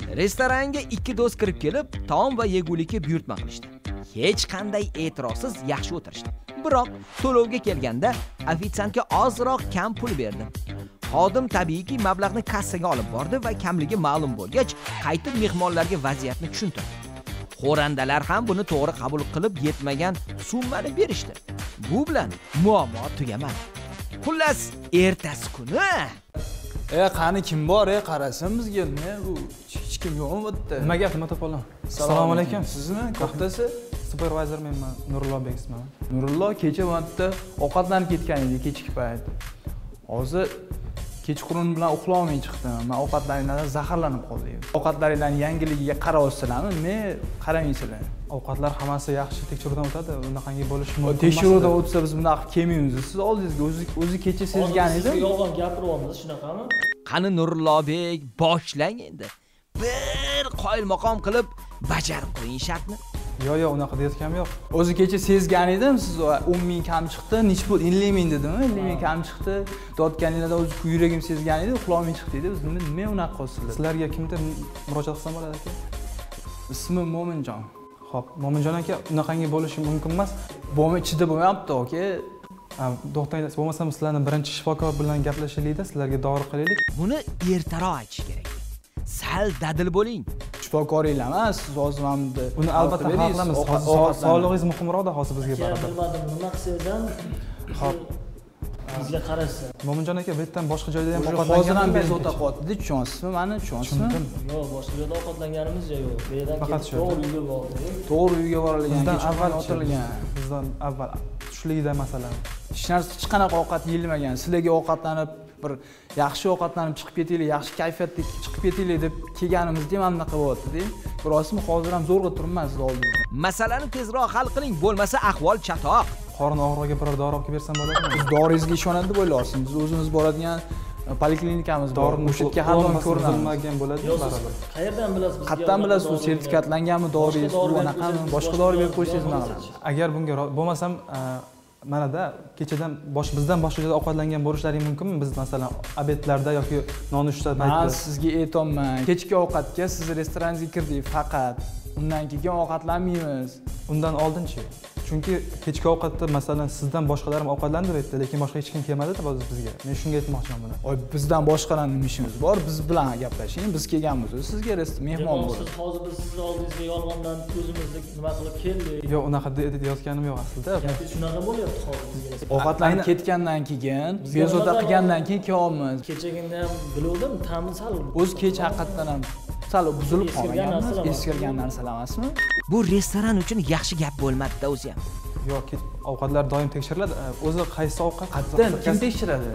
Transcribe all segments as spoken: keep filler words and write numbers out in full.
Restoranga ikki do'st kirib kelib, taom va yegulikka buyurtma qilishdi. Hech qanday e'tirozsiz yaxshi o'tirishdi. Biroq to'lovga kelganda ofitsiantga ozroq kam pul berdi. Xodim tabiiyki mablag'ni kassaga olib bordi va kamligi ma'lum bo'lgach, qaytib mehmonlarga vaziyatni tushuntirdi. Xo'randalar ham buni to'g'ri qabul qilib yetmagan summani berishdi. Bu bilan muammo tugamadi. Xullas, ertasi kuni E qani kim bor, e qarasam bizga nima bu hech kim yo'qmi bu yerda? Nima gap, nima to'polon? Assalomu alaykum. Sizmi? Kaftasi? Supervisor menman, Nurullo bek ismim. Nurullo kecha bu yerda ovqatlanib ketgan edi, kechki payt. Hozir kechqurun bilan uxlolmay chiqdim. Men ovqatlaringizdan zaharlanib qoldim. Ovqatlaringizning yangiligiga qarayapsizlarmi? Men qaramaysizlar. Ovqatlar hammasi yaxshi tekshiruvdan o'tadi. Unaqangi bo'lishi mumkin. Tekshiruvdan o'tsa biz bunaqa kelmaymiz. Siz oldingizga o'zi o'zi kecha sezgan edim. Siz yolg'on gapiryapsiz, shunaqami? Qani Nurullobek, boshlang endi. Bir qoyil maqom qilib bajarib qo'ying shartni. Yo'q, yo'q, unaqa deyotganim yo'q. O'zi kecha sezgan edim, siz o'n ming kam chiqdi, nech pul ellik ming dedimi? ellik ming kam chiqdi. Dotganingizda o'zi yuragim sezgan edi, uxlolmay chiqdi edi. Biz nima unaqa qilsizlar? Sizlarga kimdir murojaat qilsam bo'ladi aka? Ismim Mo'minjon. Xo'p, Mo'minjon aka, unaqangi bo'lishi mumkin emas. Bo'mi ichida bo'lmayapti, aka. To'xtanglar, bo'lmasam sizlarning birinchi shifokor bilan gaplashaylik-da, sizlarga dori qilaylik. Buni ertaroq aytish kerak. Sal dadil bo'ling. Shifokoringlar emas, siz hozir mana uni albatta hal qilamiz. Sog'lig'ingiz muhimroq-da hozir bizga baribir. Bilmadim, nima qilsangiz ham Xo'p. bizga qarashsiz. Mo'minjon aka, bu yerdan boshqa joyda ham ovqatlangan. Hozir ham bezovta qilyapti, tushunyapsizmi? Mani tushunyapsizmi? Yo'q, boshqa joyda ovqatlanganimiz yo'q. Bu yerdan Faqat shu. to'g'ri uyga bordik. To'g'ri uyga borilgan. Bizdan avval o'tirilgan. Bizdan avval tushligida masalan. Hech narsa, hech qanaqa ovqat yeyilmagan. Sizlarga ovqatlanib bir yaxshi ovqatlanib chiqib ketaylik, yaxshi kayfiyatda chiqib ketaylik deb kelganimizda ham bunaqa bo'lyapti-da. Rostmi, hozir ham zo'rg'a turibman siz oldingizda. Masalani tezroq hal qiling, bo'lmasa ahvol chatoq. Qorin og'rig'iga biror dori olib bersam bo'ladimi? Biz doringizga ishonadi deb o'ylayapsiz. Biz o'zimiz boradigan poliklinikamiz bor. O'sha yerga har doim ko'rinmagan bo'ladi baribir. Qayerdan bilasiz bizga? Qayerdan bilasiz, u sertifikatlanganmi doringiz, bunaqami boshqa dori berib qo'ysangiz nima qilasiz? Agar bunga bo'lmasam mana-da kechadan bosh bizdan boshqa joyda ovqatlangan bo'lishlari mumkinmi? Biz masalan obedlarda yoki nonushta paytida. Men sizga aytolman. Kechki ovqatga siz restoranga kirdik faqat. Undan keyin ovqatlanmaymiz. Undan oldinchi. Chunki kechki ovqatda masalan sizdan boshqalar ham ovqatlantiryapti, lekin boshqa hech kim kelmadi-da bizga. Men shunga aytmoqchiman buni. Oy, bizdan boshqalarning ishimiz bor. Biz bilan gaplashing. Biz kelganmiz. Sizga mehmon bo'ldik. Siz hozir biz siz oldingizga yolg'ondan o'zimizni nima qilib keldik? Yo'q, unaqa deyotganim yo'q aslida. Shunaqa bo'lyapti hozir. Ovqatlanib ketgandan keyin, bezovta qilgandan keyin kelyapmiz. Kechagina ham biluvdim, ta'mi sal. O'z kech haqiqatdan ham sal buzilib qolgan, eskirgan narsalar emasmi? Bu restoran uchun yaxshi gap bo'lmadi-da o'zi ham. Yo'q, ovqatlar doim tekshiriladi. O'zi qaysi ovqat qatdan kim tekshiradi?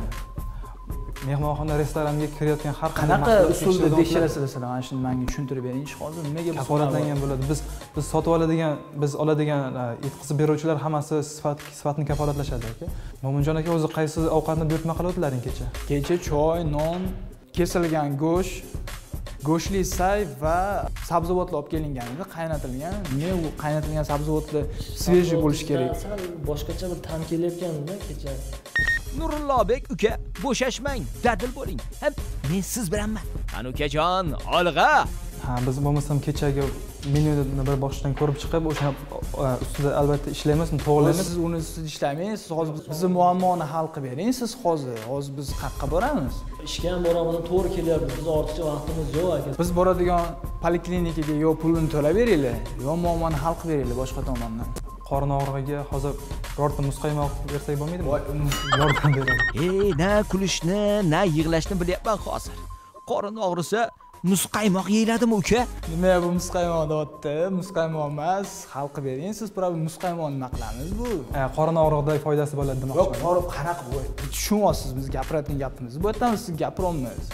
Mehmonxona restoranga kirayotgan har qanaqa usulda tekshirasizlar? Mana shuni menga tushuntirib bering. Hozir nimaga bu kafolatlangan bo'ladi? Biz biz sotib oladigan, biz oladigan yetkazib beruvchilar hammasi sifat sifatni kafolatlashadi aka. Mo'minjon aka o'zi qaysi ovqatni buyurtma qiluvdilaring kecha? Kecha choy, non, kesilgan go'sht, go'shtli say va sabzavotlar olib kelingan edi, qaynatilgan. Ne u qaynatilgan sabzavotlar svejiy bo'lishi kerak. Sal boshqacha bir ta'm kelayotganda kecha. Nurullobek uka, bo'shashmang, dadil bo'ling. Ham men siz bilanman. Qani ukajon, olg'a. Ha, biz bo'lmasam kechagi menyuni bir boshdan ko'rib chiqib, o'sha ustida albatta ishlaymiz, to'g'rilaymiz. Siz uni siz ishlamaysiz, siz hozir bizning muammoni hal qilib bering. Siz hozir, hozir biz qayerga boramiz? Ishga ham boramiz, to'g'ri kelyapmiz. Biz ortiqcha vaqtimiz yo'q aka. Biz boradigan poliklinikaga yo pulini to'lab beringlar, yo muammoni hal qilib beringlar boshqa tomondan. Qorin og'rig'iga hozir birorta muzqaymoq bersak bo'lmaydimi? Yordam beradi. Ey, na kulishni, na yig'lashni bilyapman hozir. Qorin og'risa muzqaymoq yeyiladimi uka? Nima bu muzqaymoq deyapti? Muzqaymoq emas, hal qilib bering. Siz probi muzqaymoqni nima qilamiz bu? Qorin og'rig'ida foydasi bo'ladi demoqchiman. Yo'q, qorib qanaqa bo'y. Tushunyapsiz, biz gapirayotgan gapimiz. Bu yerdan siz gapirolmaysiz.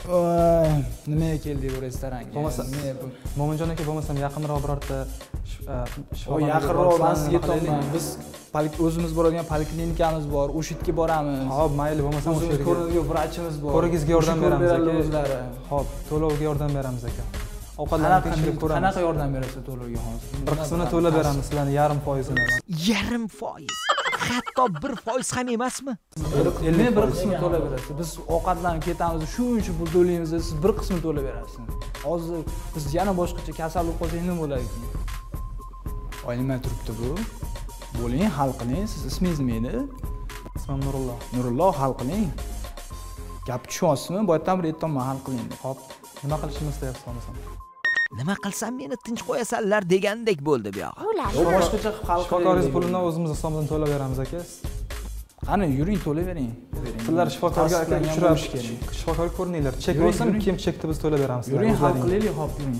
Nimaga keldik bu restoranga? Bo'lmasa, Mo'minjon aka bo'lmasam yaqinroq birorta shifoxonaga yaqinroq men sizga aytolman. Biz o'zimiz boradigan poliklinikamiz bor, o'sha yerga boramiz. Xo'p, mayli, bo'lmasam o'sha yerga ko'radigan vrachimiz bor. Ko'rigizga yordam beramiz aka. Xo'p, to'lovga yordam beramiz aka. Ovqatlarni tekshirib ko'ramiz. Qanaqa yordam berasiz to'lovga hozir? Bir qismini to'lab beramiz, sizlarning yarim foizini. Yarim foiz. hatto bir foiz ham emasmi? Men bir qismi to'lab berasiz. Biz ovqatlanib ketamiz, shuncha pul to'laymiz, siz bir qismi to'lab berasiz. Hozir biz yana boshqacha kasal bo'lib qolsak nima bo'lar ekan? Voy, nima turibdi bu? Bo'ling, hal qiling. Siz ismingiz nima edi? Ismim Nurullo. Nurullo, hal qiling. Gap tushunyapsizmi? Bu yerdan bir aytdim, hal qiling deb. Hop, nima qilishimni istayapsiz xohlasam? Nima qilsam meni tinch qo'yasanlar degandek bo'ldi bu yoq. Yo'q, boshqacha qilib hal qiling. Shifokoringiz pulini o'zimiz hisobimizdan to'lab beramiz aka. Qani, yuring, to'lab bering. Sizlar shifokorga aka uchrab shifokorga ko'rininglar. Chek bo'lsin, kim chekni biz to'lab beramiz. Yuring, hal qilaylik, hop, yuring.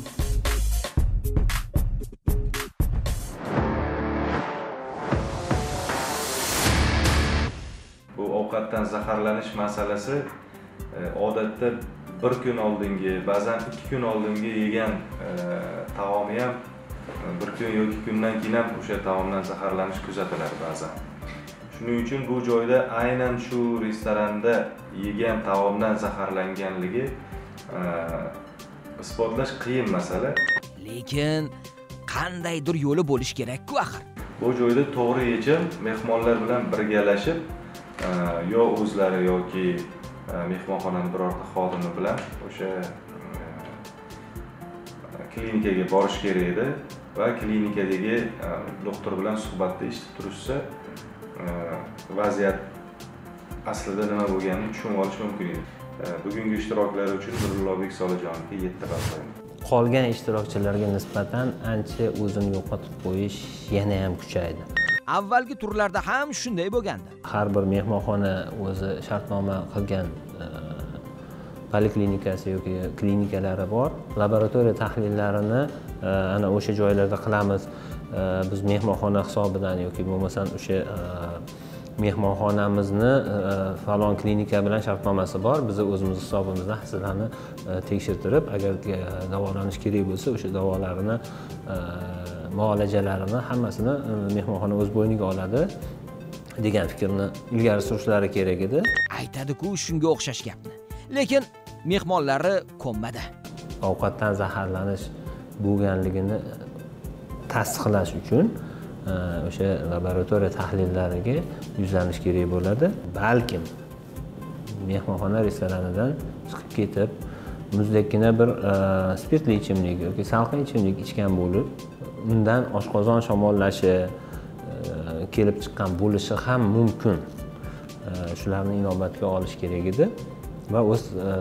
Bu ovqatdan zaharlanish masalasi odatda bir kun oldingi, ba'zan ikki kun oldingi yegan taomi ham bir kun yoki kundan keyin ham o'sha taomdan zaharlanish kuzatiladi ba'zan. Shuning uchun bu joyda aynan shu restoranda yegan taomdan zaharlanganligi isbotlash qiyin masala. Lekin qandaydir yo'li bo'lish kerak-ku axir. Bu joyda to'g'ri yechim mehmonlar bilan birgalashib yo o'zlari yoki mehmonxonaning birorta xodimi bilan o'sha klinikaga borish kerak edi va klinikadagi doktor bilan suhbatda eshitib turishsa vaziyat aslida nima bo'lganini tushunib olish mumkin edi. Bugungi ishtiroklar uchun Nurullobek Solijonovga yetti ball qo'yaman. Qolgan ishtirokchilarga nisbatan ancha o'zini yo'qotib qo'yish yana ham kuchaydi. Avvalgi turlarda ham shunday bo'lgandi. Har bir mehmonxona o'zi shartnoma qilgan poliklinikasi yoki klinikalari bor. Laboratoriya tahlillarini ana o'sha joylarda qilamiz. Biz mehmonxona hisobidan yoki bo'lmasam o'sha mehmonxonamizni falon klinika bilan shartnomasi bor. Biz o'zimiz hisobimizdan sizlarni tekshirtirib, agar davolanish kerak bo'lsa, o'sha davolarini, muolajalarini hammasini mehmonxona o'z bo'yniga oladi degan fikrni ilgari surishlari kerak edi. Aytadi-ku shunga o'xshash gapni. Lekin mehmonlari ko'nmadi. Ovqatdan zaharlanish bo'lganligini tasdiqlash uchun o'sha laboratoriya tahlillariga yuzlanish kerak bo'ladi. Balkim mehmonxona restoranidan chiqib ketib, muzdekkina bir spirtli ichimlik yoki salqin ichimlik ichgan bo'lib, undan oshqozon shamollashi kelib chiqqan bo'lishi ham mumkin. Shularni inobatga olish kerak edi va o'z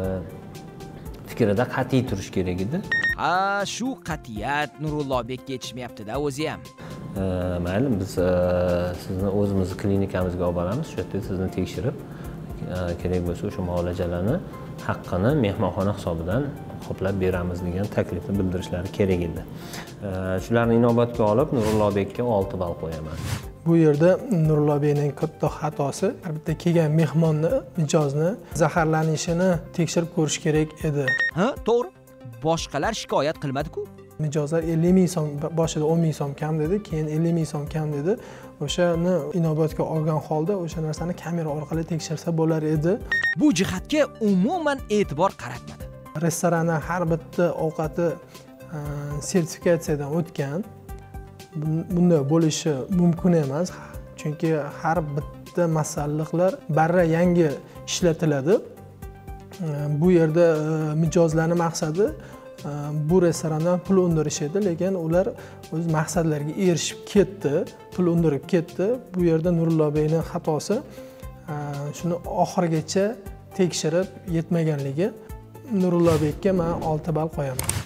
fikrida qat'iy turish kerak edi. Ha, shu qat'iyat Nurullobekka yetishmayapti-da o'zi ham. Mayli, biz sizni o'zimizni klinikamizga olib boramiz. Shu yerda sizni tekshirib, kerak bo'lsa o'sha muolajalarni haqqini mehmonxona hisobidan qoplab beramiz degan taklifni bildirishlari kerak edi. Shularni inobatga olib Nurullobekka olti ball qo'yaman. Bu yerda Nurullobekning katta xatosi, albatta kelgan mehmonni, mijozni zaharlanishini tekshirib ko'rish kerak edi. Ha, to'g'ri. Boshqalar shikoyat qilmadi-ku. Mijozlar ellik ming so'm, boshida o'n ming so'm kam dedi, keyin ellik ming so'm kam dedi. O'shani inobatga olgan holda o'sha narsani kamera orqali tekshirsa bo'lar edi. Bu jihatga umuman e'tibor qaratmadi. Restoranning har bitta ovqati sertifikatsiyadan o'tgan. Bunda bo'lishi mumkin emas, chunki har bitta masalliqlar barra yangi ishlatiladi. Bu yerda mijozlarning maqsadi bu restorandan pul undirish edi, lekin ular o'z maqsadlariga erishib ketdi, pul undirib ketdi. Bu yerda Nurullobekning xatosi shuni oxirigacha tekshirib yetmaganligi. Nurullobekka men olti ball qo'yaman.